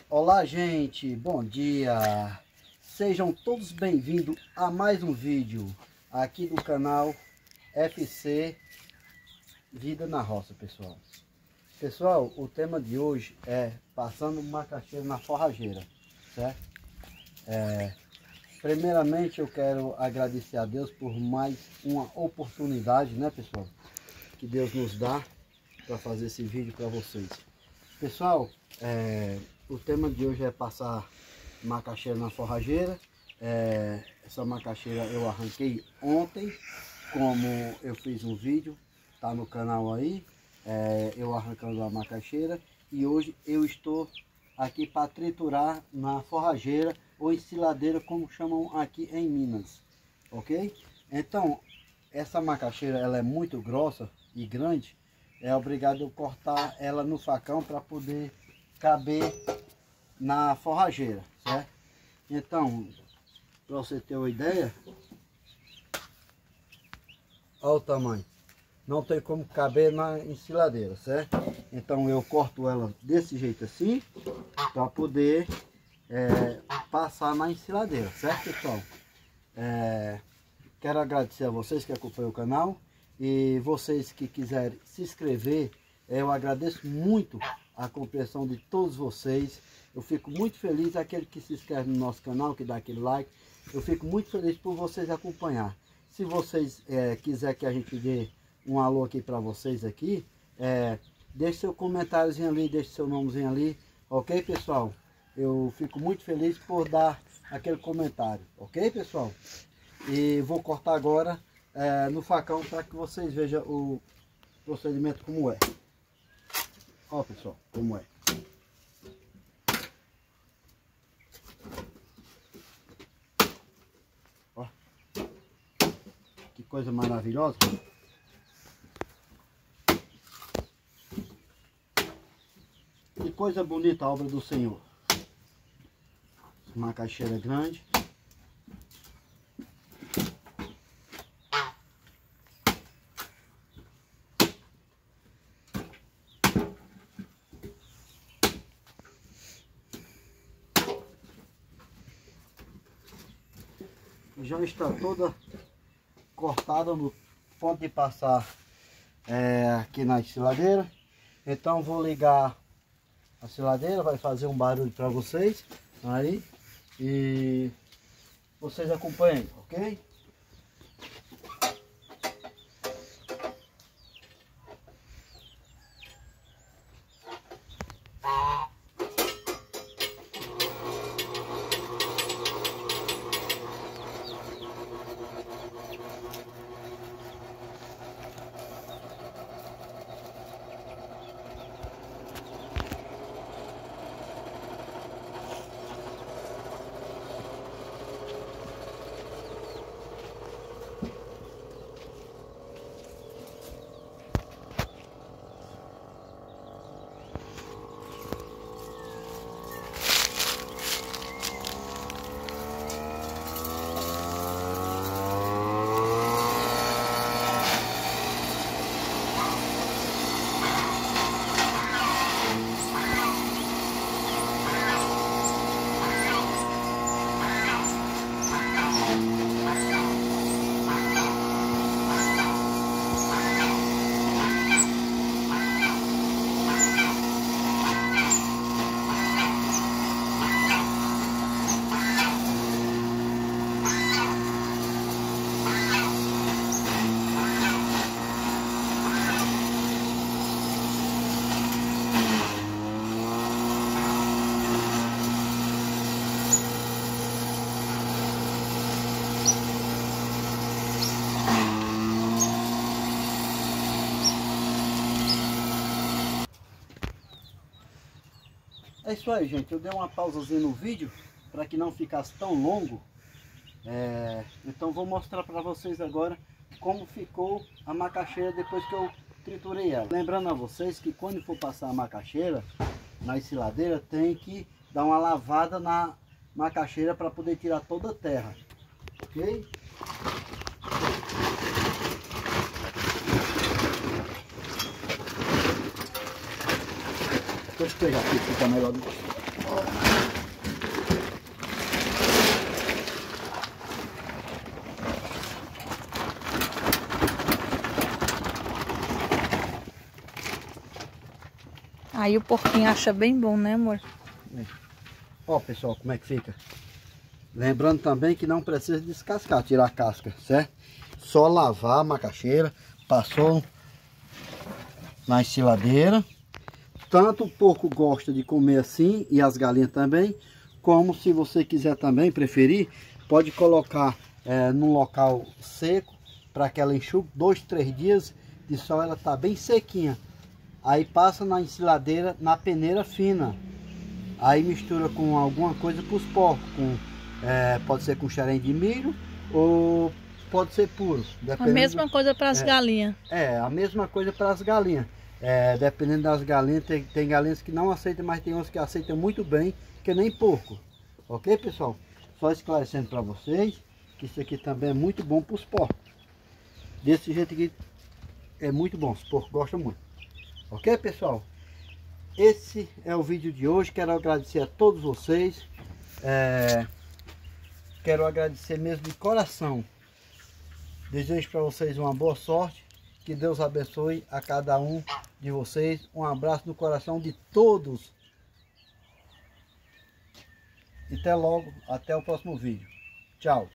Olá, gente, bom dia, sejam todos bem-vindos a mais um vídeo aqui do canal FC Vida na Roça, pessoal. Pessoal, o tema de hoje é passando macaxeira na forrageira, certo? Primeiramente eu quero agradecer a Deus por mais uma oportunidade, né, pessoal, que Deus nos dá para fazer esse vídeo para vocês. Pessoal, o tema de hoje é passar macaxeira na forrageira. Essa macaxeira eu arranquei ontem, como eu fiz um vídeo, tá no canal aí, eu arrancando a macaxeira, e hoje eu estou aqui para triturar na forrageira ou ensiladeira, como chamam aqui em Minas, ok? Então, essa macaxeira ela é muito grossa e grande, é obrigado eu cortar ela no facão para poder caber na forrageira, certo? Então, para você ter uma ideia, olha o tamanho, não tem como caber na ensiladeira, certo? Então eu corto ela desse jeito assim, para poder passar na ensiladeira, certo, pessoal? Quero agradecer a vocês que acompanham o canal, e vocês que quiserem se inscrever, eu agradeço muito a compreensão de todos vocês. Eu fico muito feliz, aquele que se inscreve no nosso canal, que dá aquele like, eu fico muito feliz por vocês acompanhar. Se vocês quiserem que a gente dê um alô aqui para vocês aqui, deixe seu comentáriozinho ali, deixe seu nomezinho ali, ok, pessoal? Eu fico muito feliz por dar aquele comentário, ok, pessoal? E vou cortar agora no facão para que vocês vejam o procedimento como é. Ó, pessoal, como é. Ó, que coisa maravilhosa. Que coisa bonita a obra do Senhor. Macaxeira grande. Já está toda cortada no ponto de passar aqui na ensiladeira. Então vou ligar a ensiladeira, vai fazer um barulho para vocês aí, e vocês acompanhem, ok? É isso aí, gente, eu dei uma pausazinha no vídeo para que não ficasse tão longo. Então vou mostrar para vocês agora como ficou a macaxeira depois que eu triturei ela. Lembrando a vocês que quando for passar a macaxeira na ensiladeira, tem que dar uma lavada na macaxeira para poder tirar toda a terra, ok? Deixa eu pegar aqui, fica melhor. Aí o porquinho acha bem bom, né, amor? Ó, pessoal, como é que fica. Lembrando também que não precisa descascar, tirar a casca, certo? Só lavar a macaxeira, passou na ensiladeira. Tanto o porco gosta de comer assim, e as galinhas também, como se você quiser também, preferir, pode colocar num local seco, para que ela enxugue 2, 3 dias de sol, ela tá bem sequinha. Aí passa na ensiladeira, na peneira fina. Aí mistura com alguma coisa para os porcos, pode ser com xerém de milho ou pode ser puro. A mesma coisa para as galinhas. A mesma coisa para as galinhas. Dependendo das galinhas, tem galinhas que não aceitam, mas tem uns que aceitam muito bem, que nem porco. Ok, pessoal? Só esclarecendo para vocês que isso aqui também é muito bom para os porcos. Desse jeito aqui é muito bom, os porcos gostam muito. Ok, pessoal? Esse é o vídeo de hoje. Quero agradecer a todos vocês. Quero agradecer mesmo de coração. Desejo para vocês uma boa sorte. Que Deus abençoe a cada um de vocês. Um abraço no coração de todos. E até logo. Até o próximo vídeo. Tchau.